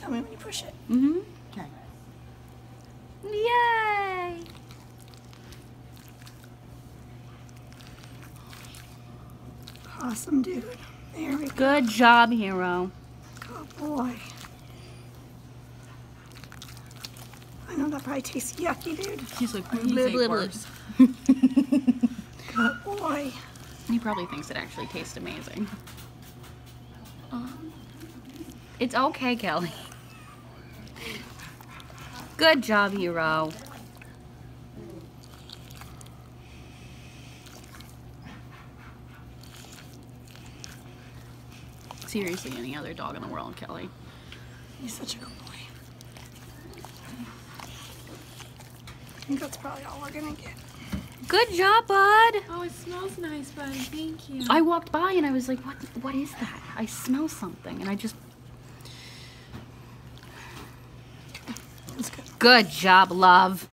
Tell me when you push it. Mm-hmm. Okay. Yay! Awesome, dude. There we go. Good job, hero. Good boy. I know that probably tastes yucky, dude. He's like, He's blah, ate blah, blah. worse. Good boy. He probably thinks it actually tastes amazing. It's okay, Kelly. Good job, hero. Seriously, any other dog in the world, Kelly. He's such a good boy. I think that's probably all we're gonna get. Good job, bud. Oh, it smells nice, buddy. Thank you. I walked by and I was like, what is that? I smell something, and I just... That's good. Good job, love.